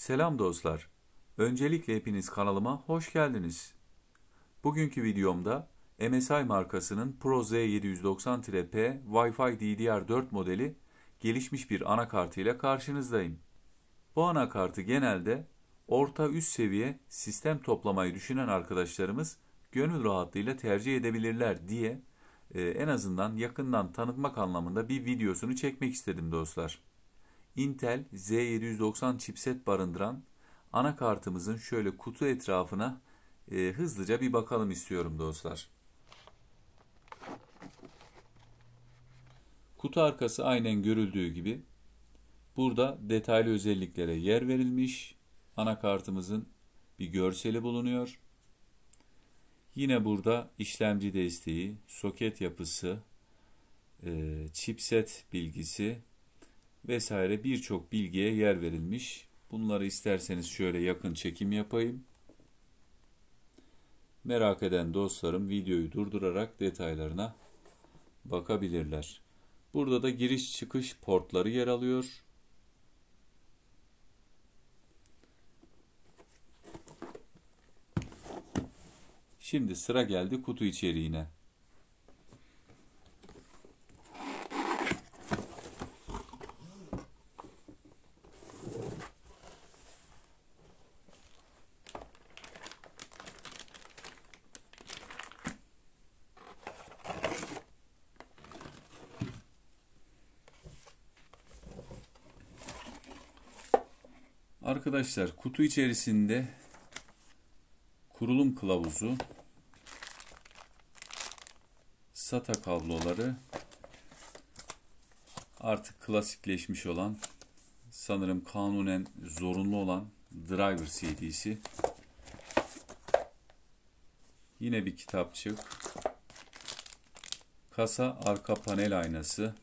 Selam dostlar. Öncelikle hepiniz kanalıma hoş geldiniz. Bugünkü videomda MSI markasının Pro Z790-P Wi-Fi DDR4 modeli gelişmiş bir anakartı ile karşınızdayım. Bu anakartı genelde orta üst seviye sistem toplamayı düşünen arkadaşlarımız gönül rahatlığıyla tercih edebilirler diye en azından yakından tanıtmak anlamında bir videosunu çekmek istedim dostlar. Intel Z790 chipset barındıran anakartımızın şöyle kutu etrafına hızlıca bir bakalım istiyorum dostlar. Kutu arkası aynen görüldüğü gibi burada detaylı özelliklere yer verilmiş. Anakartımızın bir görseli bulunuyor. Yine burada işlemci desteği, soket yapısı, chipset bilgisi vesaire birçok bilgiye yer verilmiş. Bunları isterseniz şöyle yakın çekim yapayım. Merak eden dostlarım videoyu durdurarak detaylarına bakabilirler. Burada da giriş çıkış portları yer alıyor. Şimdi sıra geldi kutu içeriğine. Arkadaşlar kutu içerisinde kurulum kılavuzu, SATA kabloları, artık klasikleşmiş olan, sanırım kanunen zorunlu olan driver CD'si, yine bir kitapçık, kasa arka panel aynası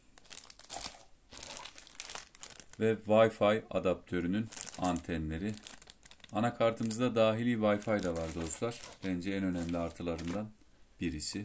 ve Wi-Fi adaptörünün antenleri. Anakartımızda dahili Wi-Fi de var dostlar. Bence en önemli artılarından birisi.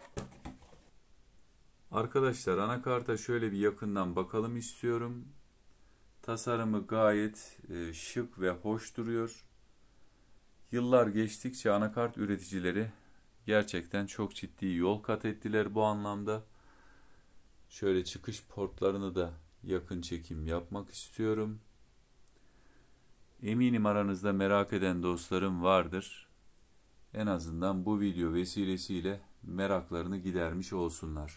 Arkadaşlar anakarta şöyle bir yakından bakalım istiyorum. Tasarımı gayet şık ve hoş duruyor. Yıllar geçtikçe anakart üreticileri gerçekten çok ciddi yol kat ettiler bu anlamda. Şöyle çıkış portlarını da yakın çekim yapmak istiyorum. Eminim aranızda merak eden dostlarım vardır. En azından bu video vesilesiyle meraklarını gidermiş olsunlar.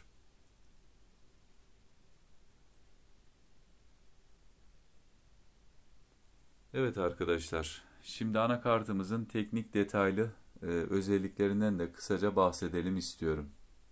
Evet arkadaşlar, şimdi anakartımızın teknik detaylı özelliklerinden de kısaca bahsedelim istiyorum.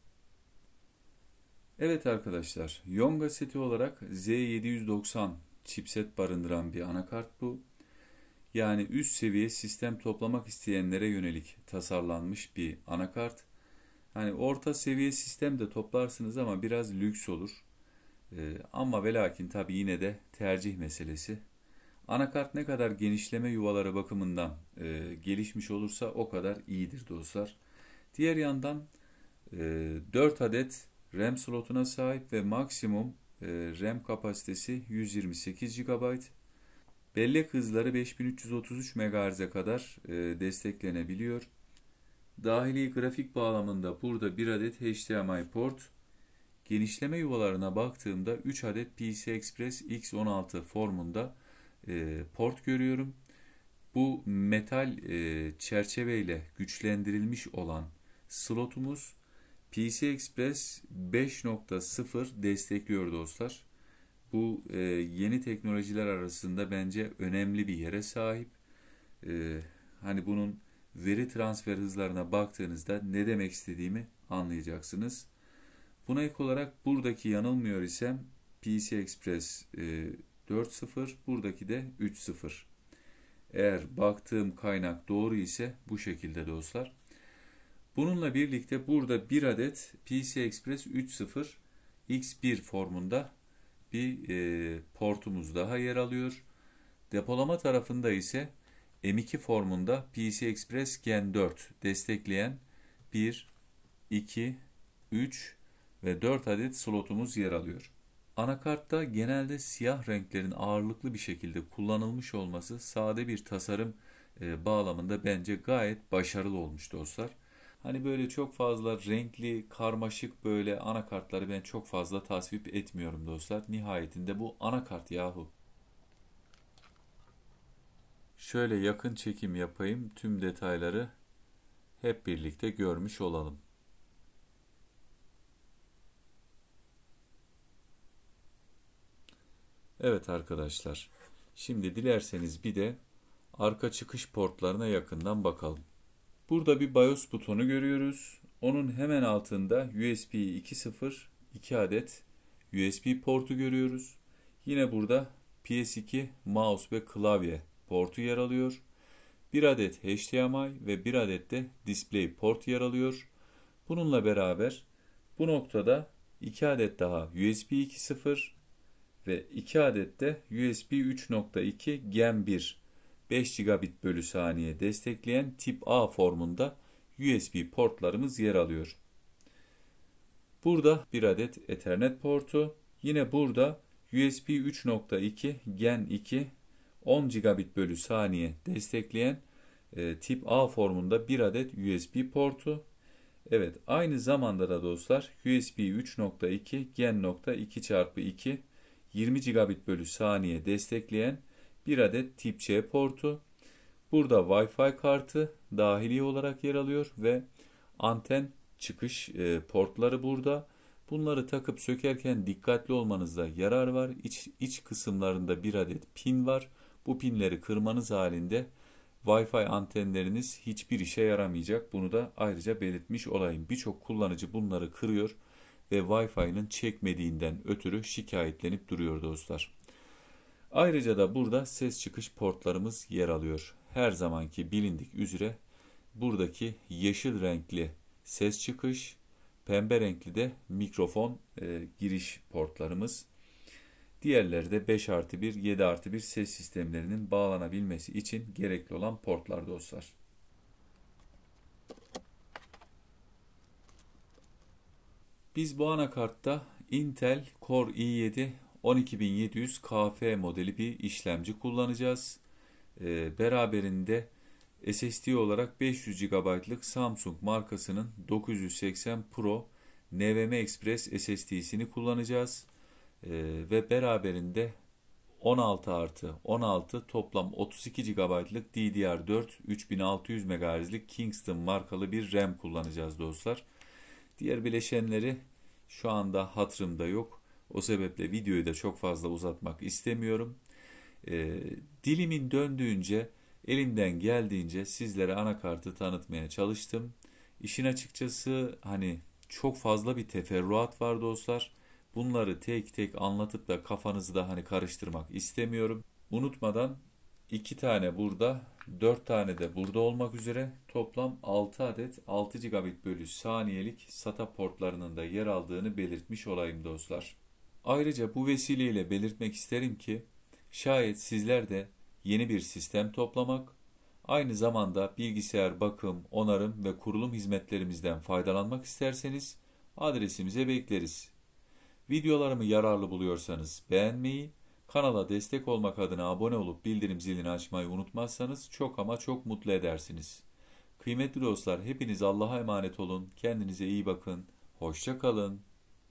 Evet arkadaşlar, Yonga seti olarak Z790 chipset barındıran bir anakart bu. Yani üst seviye sistem toplamak isteyenlere yönelik tasarlanmış bir anakart. Hani orta seviye sistem de toplarsınız ama biraz lüks olur. Ama ve lakin tabi yine de tercih meselesi. Anakart ne kadar genişleme yuvaları bakımından gelişmiş olursa o kadar iyidir dostlar. Diğer yandan 4 adet RAM slotuna sahip ve maksimum RAM kapasitesi 128 GB. Bellek hızları 5333 MHz'e kadar desteklenebiliyor. Dahili grafik bağlamında burada 1 adet HDMI port. Genişleme yuvalarına baktığımda 3 adet PCI Express X16 formunda port görüyorum. Bu metal çerçeveyle güçlendirilmiş olan slotumuz PCI Express 5.0 destekliyor dostlar. Bu yeni teknolojiler arasında bence önemli bir yere sahip. Hani bunun veri transfer hızlarına baktığınızda ne demek istediğimi anlayacaksınız. Buna ek olarak buradaki yanılmıyor isem PCI Express 4.0, buradaki de 3.0. Eğer baktığım kaynak doğru ise bu şekilde dostlar. Bununla birlikte burada bir adet PCI Express 3.0 X1 formunda bir portumuz daha yer alıyor. Depolama tarafında ise M2 formunda PCI Express Gen 4 destekleyen 1, 2, 3 ve 4 adet slotumuz yer alıyor. Anakartta genelde siyah renklerin ağırlıklı bir şekilde kullanılmış olması sade bir tasarım bağlamında bence gayet başarılı olmuş dostlar. Hani böyle çok fazla renkli, karmaşık böyle anakartları ben çok fazla tasvip etmiyorum dostlar. Nihayetinde bu anakart yahu. Şöyle yakın çekim yapayım, tüm detayları hep birlikte görmüş olalım. Evet arkadaşlar, şimdi dilerseniz bir de arka çıkış portlarına yakından bakalım. Burada bir BIOS butonu görüyoruz. Onun hemen altında USB 2.0 2 adet USB portu görüyoruz. Yine burada PS2 mouse ve klavye portu yer alıyor. Bir adet HDMI ve bir adet de display port yer alıyor. Bununla beraber bu noktada 2 adet daha USB 2.0 ve 2 adet de USB 3.2 Gen 1 5 gigabit bölü saniye destekleyen tip A formunda USB portlarımız yer alıyor. Burada bir adet Ethernet portu, yine burada USB 3.2 Gen 2 10 gigabit bölü saniye destekleyen tip A formunda bir adet USB portu. Evet, aynı zamanda da dostlar USB 3.2 Gen.2x2 20 gigabit bölü saniye destekleyen bir adet tip C portu. Burada Wi-Fi kartı dahili olarak yer alıyor ve anten çıkış portları burada. Bunları takıp sökerken dikkatli olmanızda yarar var. İç kısımlarında bir adet pin var. Bu pinleri kırmanız halinde Wi-Fi antenleriniz hiçbir işe yaramayacak. Bunu da ayrıca belirtmiş olayım. Birçok kullanıcı bunları kırıyor ve Wi-Fi'nin çekmediğinden ötürü şikayetlenip duruyor dostlar. Ayrıca da burada ses çıkış portlarımız yer alıyor. Her zamanki bilindik üzere buradaki yeşil renkli ses çıkış, pembe renkli de mikrofon giriş portlarımız. Diğerleri de 5+1, 7+1 ses sistemlerinin bağlanabilmesi için gerekli olan portlar dostlar. Biz bu anakartta Intel Core i7 12700KF modeli bir işlemci kullanacağız. Beraberinde SSD olarak 500 GB'lık Samsung markasının 980 Pro NVMe Express SSD'sini kullanacağız. Ve beraberinde 16+16 toplam 32 GB'lık DDR4 3600 MHz'lik Kingston markalı bir RAM kullanacağız dostlar. Diğer bileşenleri şu anda hatırımda yok. O sebeple videoyu da çok fazla uzatmak istemiyorum. Dilimin döndüğünce, elimden geldiğince sizlere anakartı tanıtmaya çalıştım. İşin açıkçası hani çok fazla bir teferruat var dostlar. Bunları tek tek anlatıp da kafanızda hani karıştırmak istemiyorum. Unutmadan 2 tane burada, 4 tane de burada olmak üzere toplam 6 adet 6 gigabit bölü saniyelik SATA portlarının da yer aldığını belirtmiş olayım dostlar. Ayrıca bu vesileyle belirtmek isterim ki şayet sizler de yeni bir sistem toplamak, aynı zamanda bilgisayar bakım, onarım ve kurulum hizmetlerimizden faydalanmak isterseniz adresimize bekleriz. Videolarımı yararlı buluyorsanız beğenmeyi, kanala destek olmak adına abone olup bildirim zilini açmayı unutmazsanız çok ama çok mutlu edersiniz. Kıymetli dostlar, hepiniz Allah'a emanet olun, kendinize iyi bakın, hoşça kalın.